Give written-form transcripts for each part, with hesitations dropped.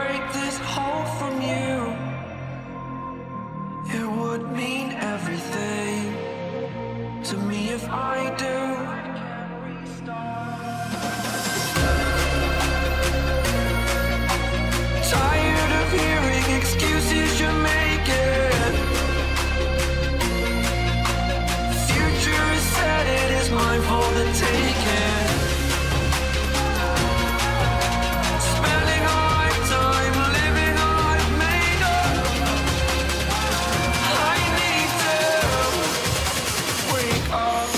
break this hold from you, it would mean everything to me if I do. Tired of hearing excuses you're making. Future is set, it is mine for the taking. Spending a lifetime living I've made up. I need to wake up.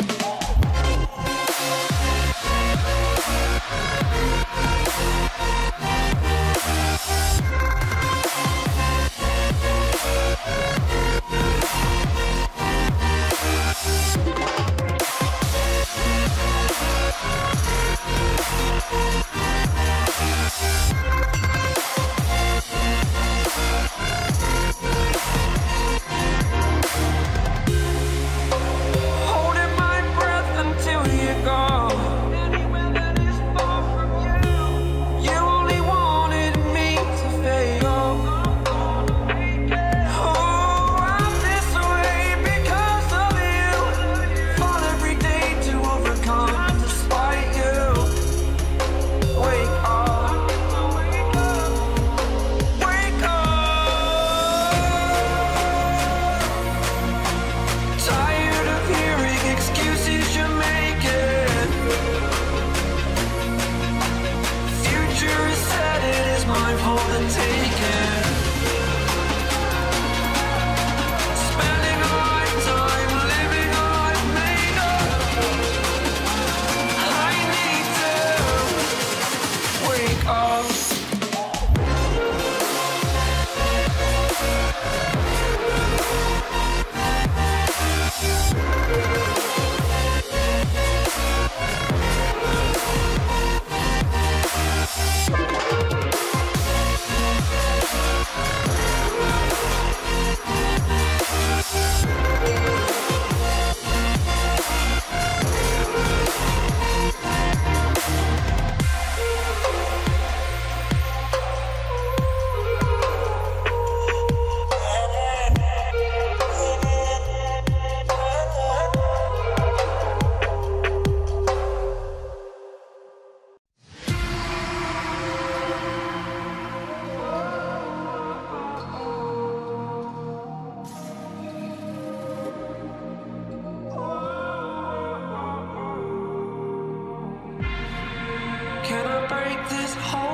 Holding my breath until you go. Anywhere that is far from you. You only wanted me to fail. Oh, I'm this way because of you. Fall every day to overcome despite you. Wake up. Wake up. Tired of hearing excuses you're making. Future is set, it is mine for the taking. Spending a lifetime living I've made up. I need to wake up. Can I break this hold?